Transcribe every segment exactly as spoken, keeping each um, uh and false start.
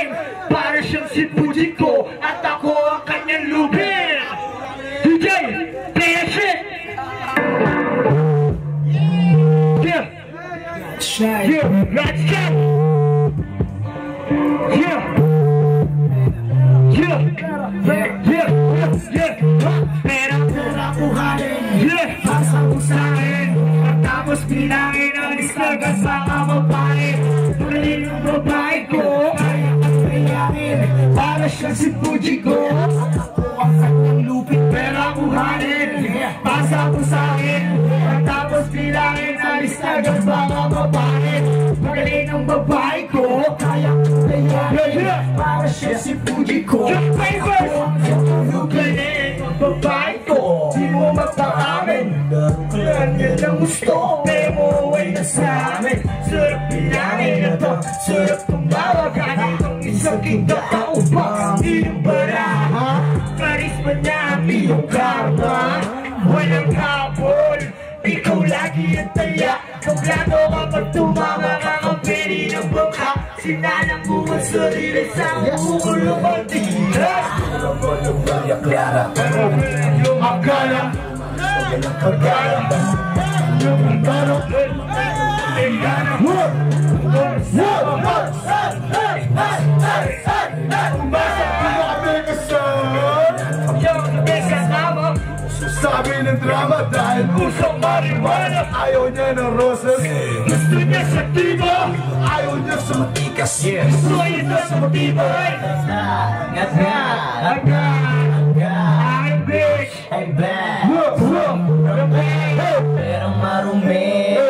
akin. Para siyang si Fujiko at ako ang kanyang lupin. D J, play that shit. Yeah. Yeah, let's go. Yeah. Yeah. Yeah. Yeah. Yeah. Pera ko na kuhanin. Yeah. Pasang ko sa'kin. Tapos bilangin ang islagan sa mga babae. Pagaling ang babae ko. Kaya ang kayangin. Para siya si Fujiko. Ako ang kanyang lupit. Pera kuhanin. Pasang ko sa'kin. Tapos bilangin ang islagan sa mga babae. Pagaling ang babae ko. Kaya ang kayangin. Para siya si Fujiko. Ako ang kanyang lupit. Babae ko, di mo mapaamin. Kailan yan ang gusto, pero mo ay nasa amin. Sarap bilangin ito, sarap tumawa. Kahit ang isang kita kaubang iyong baraha. Karisma niya ang iyong karma. Walang kapon, ikaw lagi ang taya. Kablado kapag tumama ka ang peri ng bangka. Sinalang mo ang sarili sa ukulong ang tira. Yung Maria Clara, yung akala, yung kagaya, yung igano, igano. Umbasa kung kami kasan. Yung gabi kasama, sabi ng drama dahil usang marijuana. Ayaw niya ng roses, gusto niya sa tiba. Ayaw niya sa matikas, gusto niya sa matibay. Gat nga, Gat nga, I'm bitch, ay bad, marumi, pero marumi.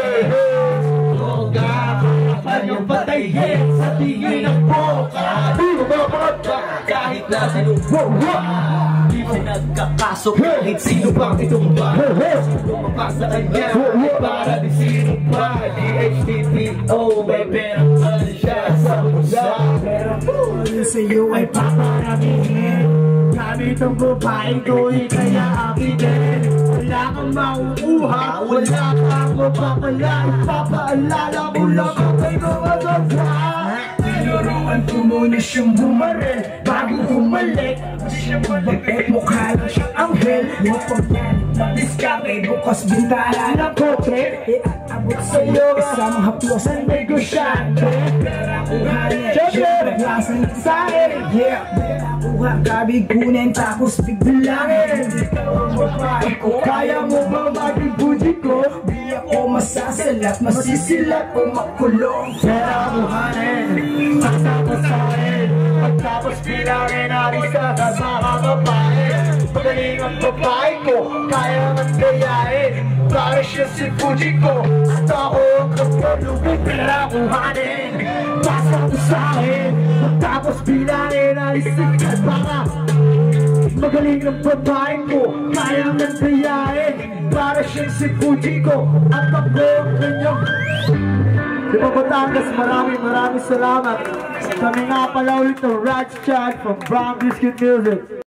Boga, kanyang patayin sa tingin ng boka. Di mo mapagka Kahit na sinubok, di mo nagkakaso. Kahit sino bang itumba, lumabas sa kanya ay para di sino pa. D H D P O, may perang ano siya sa pusa. pero ano sa'yo ay paparamihin. Gamit ang babae ko, kaya akin din. Wala kang mauuha, wala kang mapapala. Ipapaalala mo lang kung may mga gagwa. Tinuruan ko muna siyang bumaril bago humalik. Hindi siya malapit, mukha lang siyang anghel. Huwag pang yan, mag-discover. Bukas bintana ng kotre, iaabot sa'yo isang haplosan negosyante. Pera kuhanin, syempre lasan sa'kin. Yeah, pera kuha, kabig kunin tapos bigbilangin. Ikaw ang babae ko, kaya mo ba maging Fujiko? Di ako masasalat, masisilat o makulong. Pera kuhanin, pagtapos sa'kin. Pagtapos bilangin ang isa sa mga babae. Pagaling ang babae ko, kaya ang gayain. Para siya si Fujiko, at ako ang kapalubig. Pera kuhanin, pagtapos sa'kin. Pagtapos bilangin ang isa sa mga magaling ng babae ko, kaya ang gayain. Para siya si Fujiko, at ako ang kanyang. Di ba Batangas, maraming maraming salamat. Kami nga pala ulit ng Raj Chad from Brown Biscuit Music.